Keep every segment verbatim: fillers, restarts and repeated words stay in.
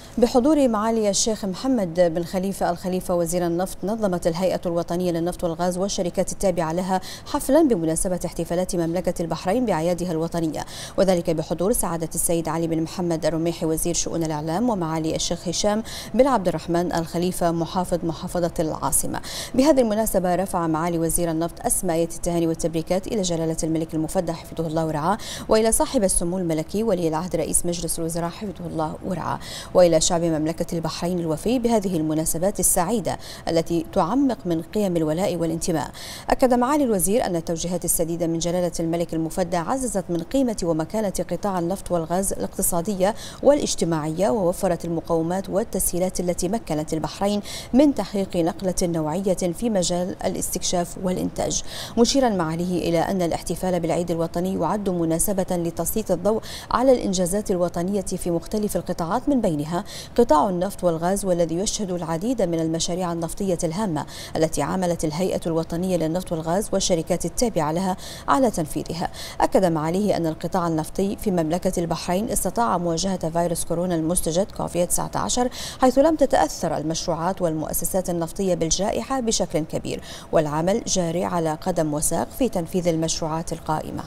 بحضور معالي الشيخ محمد بن خليفة الخليفة وزير النفط، نظمت الهيئة الوطنية للنفط والغاز والشركات التابعة لها حفلا بمناسبة احتفالات مملكة البحرين بأعيادها الوطنية، وذلك بحضور سعادة السيد علي بن محمد الرميحي وزير شؤون الإعلام، ومعالي الشيخ هشام بن عبد الرحمن الخليفة محافظ محافظة العاصمة. بهذه المناسبة رفع معالي وزير النفط أسمى آية التهاني والتبريكات إلى جلالة الملك المفدى حفظه الله ورعاه، وإلى صاحب السمو الملكي ولي العهد رئيس مجلس الوزراء حفظه الله ورعاه، وإلى شعب مملكة البحرين الوفي بهذه المناسبات السعيدة التي تعمق من قيم الولاء والانتماء. أكد معالي الوزير أن التوجيهات السديدة من جلالة الملك المفدى عززت من قيمة ومكانة قطاع النفط والغاز الاقتصادية والاجتماعية، ووفرت المقومات والتسهيلات التي مكنت البحرين من تحقيق نقلة نوعية في مجال الاستكشاف والإنتاج، مشيرا معاليه إلى أن الاحتفال بالعيد الوطني يعد مناسبة لتسليط الضوء على الإنجازات الوطنية في مختلف القطاعات، من بينها قطاع النفط والغاز، والذي يشهد العديد من المشاريع النفطية الهامة التي عملت الهيئة الوطنية للنفط والغاز والشركات التابعة لها على تنفيذها. أكد معاليه أن القطاع النفطي في مملكة البحرين استطاع مواجهة فيروس كورونا المستجد كوفيد تسعة عشر، حيث لم تتأثر المشروعات والمؤسسات النفطية بالجائحة بشكل كبير، والعمل جاري على قدم وساق في تنفيذ المشروعات القائمة.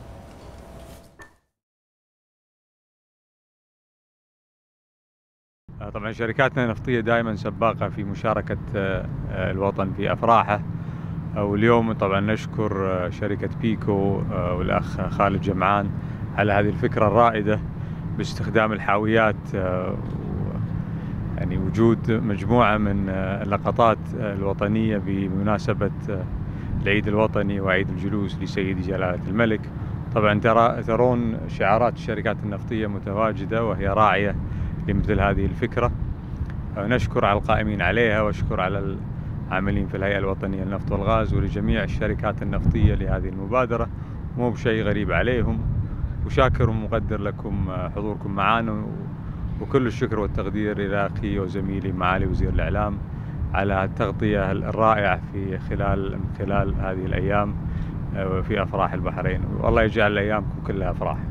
طبعا شركاتنا النفطية دائما سباقة في مشاركة الوطن في أفراحه، واليوم طبعا نشكر شركة بيكو والأخ خالد جمعان على هذه الفكرة الرائدة باستخدام الحاويات، يعني وجود مجموعة من اللقطات الوطنية بمناسبة العيد الوطني وعيد الجلوس لسيدي جلالة الملك. طبعا ترى ترون شعارات الشركات النفطية متواجدة وهي راعية لمثل هذه الفكرة. نشكر على القائمين عليها، واشكر على العاملين في الهيئة الوطنية للنفط والغاز ولجميع الشركات النفطية لهذه المبادرة، مو بشيء غريب عليهم، وشاكر ومقدر لكم حضوركم معنا، وكل الشكر والتقدير إلى أخي وزميلي معالي وزير الإعلام على التغطية الرائعة في خلال من خلال هذه الأيام في أفراح البحرين، والله يجعل أيامكم كلها أفراح.